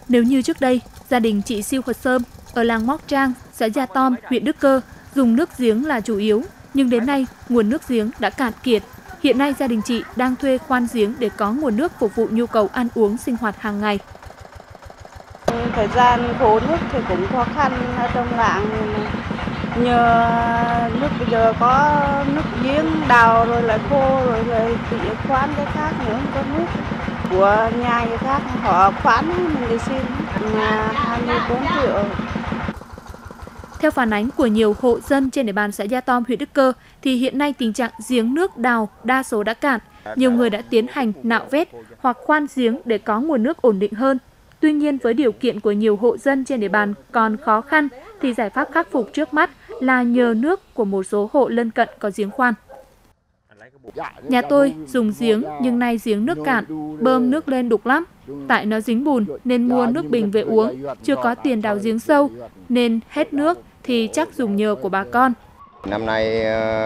Nếu như trước đây, gia đình chị Siêu Thuật Sơm ở làng Móc Trang, xã Gia Tom, huyện Đức Cơ dùng nước giếng là chủ yếu, nhưng đến nay nguồn nước giếng đã cạn kiệt. Hiện nay gia đình chị đang thuê khoan giếng để có nguồn nước phục vụ nhu cầu ăn uống sinh hoạt hàng ngày. Thời gian khô nước thì cũng khó khăn ở trong làng, nhờ nước bây giờ có nước giếng đào rồi lại khô rồi tự khoan cái khác nữa, không có nước của nhà người khác họ khoan mình đi xin 24 triệu. Theo phản ánh của nhiều hộ dân trên địa bàn xã Gia Tom, huyện Đức Cơ, thì hiện nay tình trạng giếng nước đào đa số đã cạn. Nhiều người đã tiến hành nạo vét hoặc khoan giếng để có nguồn nước ổn định hơn. Tuy nhiên, với điều kiện của nhiều hộ dân trên địa bàn còn khó khăn, thì giải pháp khắc phục trước mắt là nhờ nước của một số hộ lân cận có giếng khoan. Nhà tôi dùng giếng nhưng nay giếng nước cạn, bơm nước lên đục lắm. Tại nó dính bùn nên mua nước bình về uống, chưa có tiền đào giếng sâu nên hết nước thì chắc dùng nhờ của bà con. Năm nay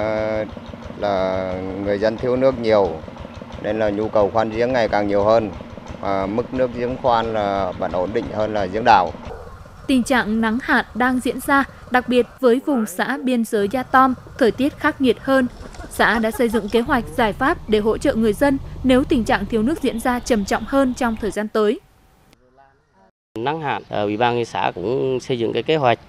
là người dân thiếu nước nhiều nên là nhu cầu khoan giếng ngày càng nhiều hơn. Mức nước giếng khoan là vẫn ổn định hơn là giếng đào. Tình trạng nắng hạn đang diễn ra, đặc biệt với vùng xã biên giới Gia Tom, thời tiết khắc nghiệt hơn. Xã đã xây dựng kế hoạch giải pháp để hỗ trợ người dân nếu tình trạng thiếu nước diễn ra trầm trọng hơn trong thời gian tới. Nắng hạn, Ủy ban xã cũng xây dựng cái kế hoạch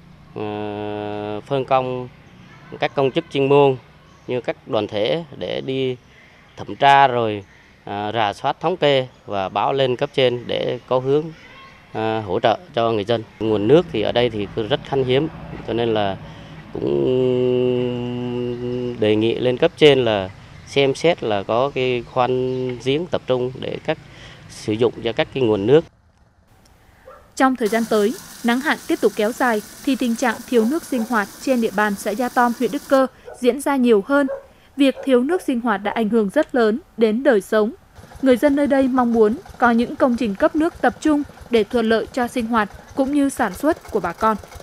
phân công các công chức chuyên môn như các đoàn thể để đi thẩm tra rồi rà soát thống kê và báo lên cấp trên để có hướng hỗ trợ cho người dân. Nguồn nước thì ở đây thì rất khan hiếm, cho nên là cũng đề nghị lên cấp trên là xem xét là có cái khoan giếng tập trung để sử dụng cho các cái nguồn nước. Trong thời gian tới, nắng hạn tiếp tục kéo dài thì tình trạng thiếu nước sinh hoạt trên địa bàn xã Gia Tom, huyện Đức Cơ diễn ra nhiều hơn. Việc thiếu nước sinh hoạt đã ảnh hưởng rất lớn đến đời sống. Người dân nơi đây mong muốn có những công trình cấp nước tập trung để thuận lợi cho sinh hoạt cũng như sản xuất của bà con.